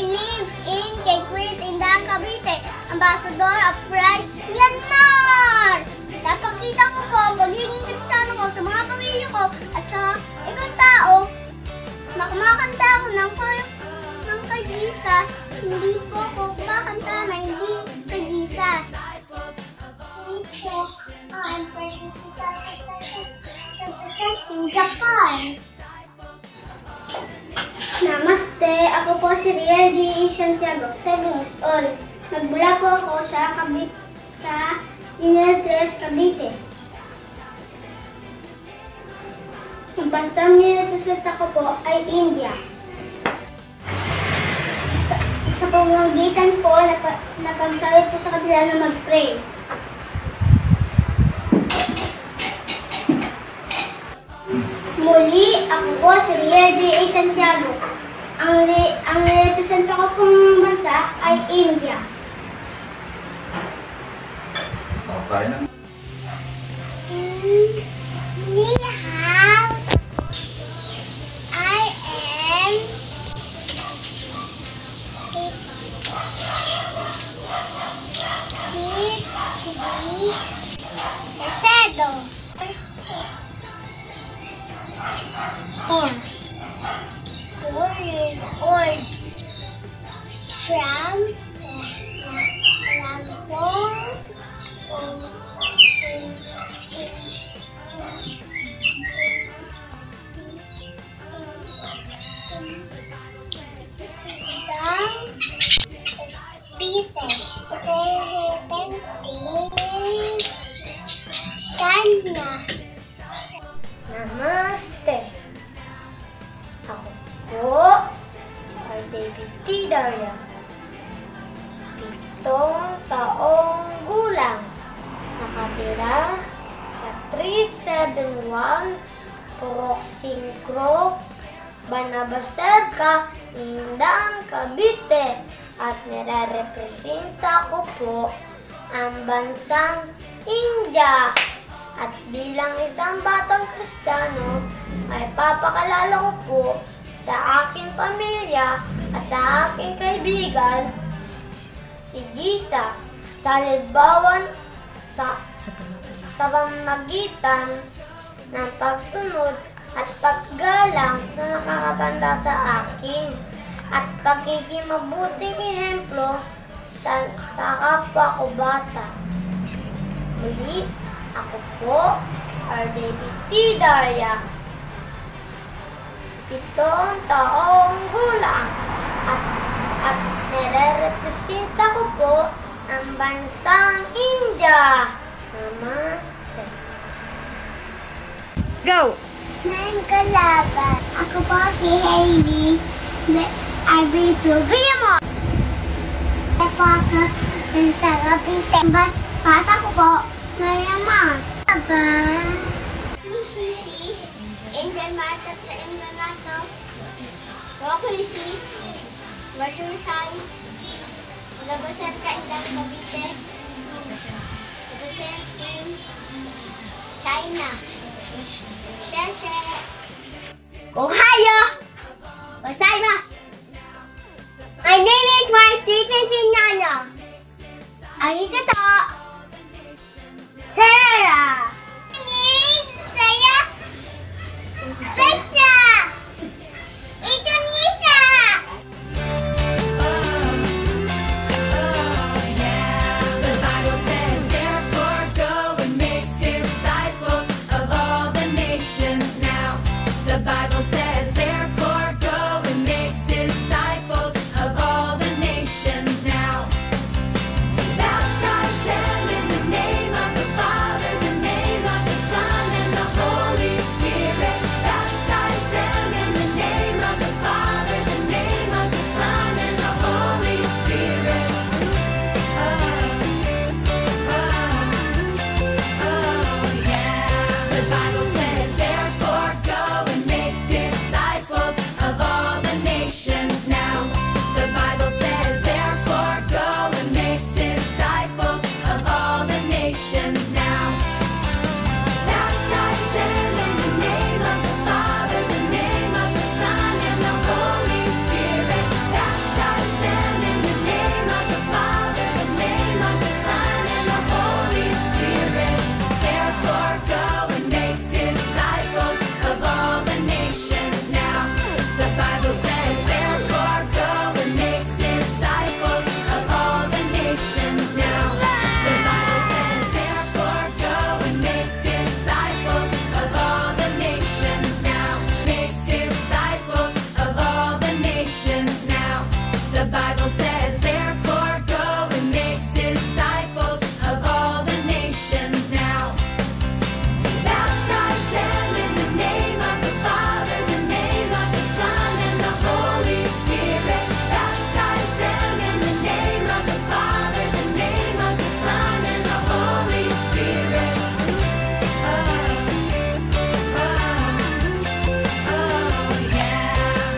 live in Quezon, Tindahan, Cavite, Ambassador of Christ, Myanmar. Napakita ko po ang pagiging Kristiyano ko sa mga pamilya ko at sa ibang tao na kumakanta ako ng kay Jesus. Hindi po ako kumakanta na hindi kay Jesus. I'm Precious Society Station representing Japan. Namaste, ako po si Ria G. Santiago, 7 years old. Nagmula po ako sa General Trias, Cavite. Ang bansang nirepresent ako po ay India. Sa pamamagitan po, napagsabi po sa kanila na mag-pray. Muli, ako po si Ria G. Santiago. Ang nirepresent ko pong bansa ay India. Okay na. Ni hao. I am Casado. 4 years old. From Lampong Namaste. Ako po si David T. Daria. 7 taong gulang. Nakatira sa 371 Purok 5, Banabaserka, Tindahan, Cavite. At nire-representa ko po ang bansang India. At bilang isang batang Kristiyano, ay papakalala ko po sa aking pamilya at sa aking kaibigan si Jesus sa libawan sa pamamagitan ng pagsunod at paggalang sa nakakatanda sa akin at pagiging mabuting ehemplo sa kapwa ko bata. Muli, ako po, David T. Daria, 7 taong gulang at nire-representa ko po ang bansang India. Namaste. Go! Nang kalaban, ako po si Hailey Arbizu Guillermo. Ako sa Cavite. Basa ko po, Mariama. Aba. Nishishi, Angel Marta sa Emanato. Wakulisi, Masyusay, Labasat ka Indang Cavite. Representing China. Sheshe. Ohio! Gozaimasu! My name is Stephen Pignano. Arigato! Sarah! My name is Sarah Pesha! Indonesia! The Bible says, therefore go and make disciples of all the nations now. The Bible says, therefore go and make disciples of all the nations now. Baptize them in the name of the Father, the name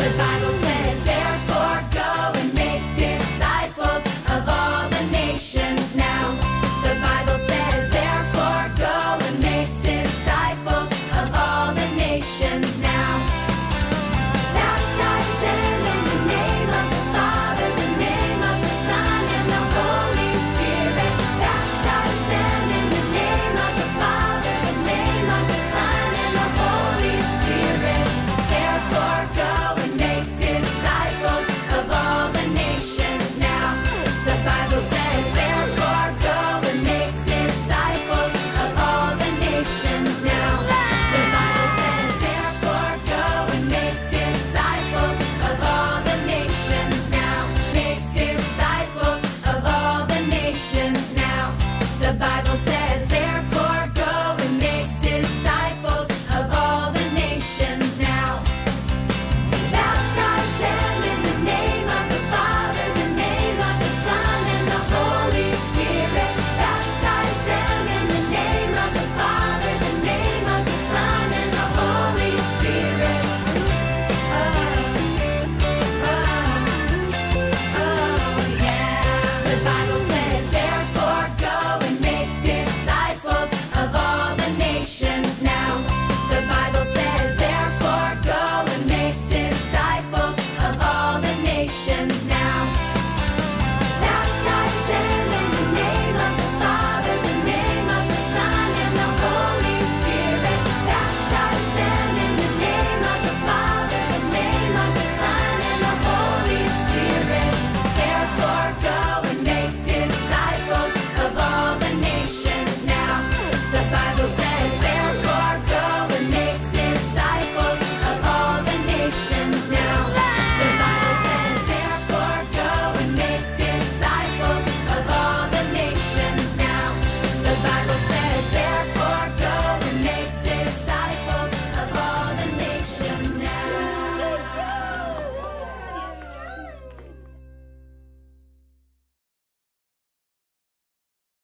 The Bible